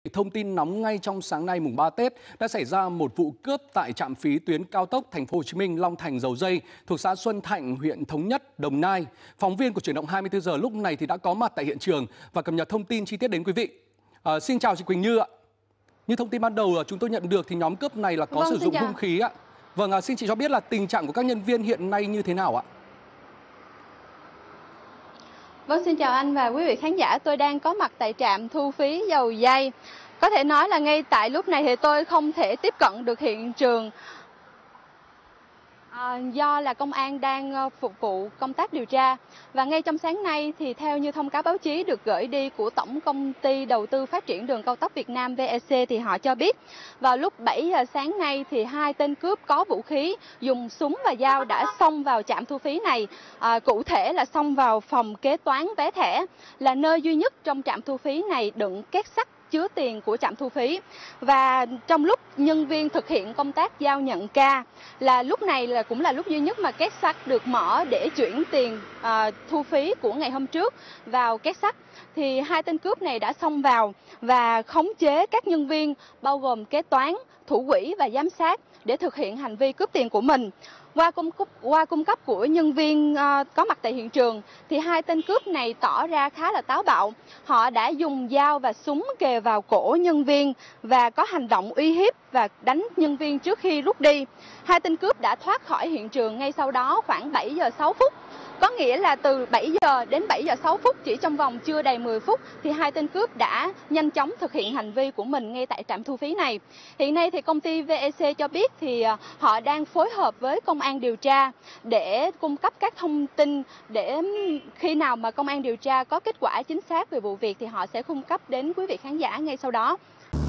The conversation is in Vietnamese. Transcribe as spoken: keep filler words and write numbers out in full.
Thông tin nóng ngay trong sáng nay mùng ba Tết đã xảy ra một vụ cướp tại trạm phí tuyến cao tốc Thành phố Hồ Chí Minh Long Thành Dầu Giây thuộc xã Xuân Thạnh, huyện Thống Nhất, Đồng Nai. Phóng viên của Chuyển động hai mươi tư giờ lúc này thì đã có mặt tại hiện trường và cập nhật thông tin chi tiết đến quý vị. À, xin chào chị Quỳnh Như ạ. Như thông tin ban đầu chúng tôi nhận được thì nhóm cướp này là có Vâng, sử dụng chào. hung khí ạ. Vâng, à, xin chị cho biết là tình trạng của các nhân viên hiện nay như thế nào ạ? Vâng, xin chào anh và quý vị khán giả. Tôi đang có mặt tại trạm thu phí dầu giây. Có thể nói là ngay tại lúc này thì tôi không thể tiếp cận được hiện trường à, do là công an đang phục vụ công tác điều tra. Và ngay trong sáng nay thì theo như thông cáo báo chí được gửi đi của Tổng Công ty Đầu tư Phát triển Đường Cao tốc Việt Nam vê e xê thì họ cho biết vào lúc bảy giờ sáng nay thì hai tên cướp có vũ khí dùng súng và dao đã xông vào trạm thu phí này. À, cụ thể là xông vào phòng kế toán vé thẻ, là nơi duy nhất trong trạm thu phí này đựng két sắt chứa tiền của trạm thu phí. Và trong lúc nhân viên thực hiện công tác giao nhận ca, là lúc này là cũng là lúc duy nhất mà két sắt được mở để chuyển tiền à, thu phí của ngày hôm trước vào két sắt, thì hai tên cướp này đã xông vào và khống chế các nhân viên bao gồm kế toán, thủ quỹ và giám sát để thực hiện hành vi cướp tiền của mình. Qua cung cấp, qua cung cấp của nhân viên uh, có mặt tại hiện trường thì hai tên cướp này tỏ ra khá là táo bạo. Họ đã dùng dao và súng kề vào cổ nhân viên và có hành động uy hiếp và đánh nhân viên trước khi rút đi. Hai tên cướp đã thoát khỏi hiện trường ngay sau đó khoảng bảy giờ sáu phút. Có nghĩa là từ bảy giờ đến bảy giờ sáu phút, chỉ trong vòng chưa đầy mười phút thì hai tên cướp đã nhanh chóng thực hiện hành vi của mình ngay tại trạm thu phí này. Hiện nay thì công ty vê e xê cho biết thì họ đang phối hợp với công an điều tra để cung cấp các thông tin, để khi nào mà công an điều tra có kết quả chính xác về vụ việc thì họ sẽ cung cấp đến quý vị khán giả ngay sau đó.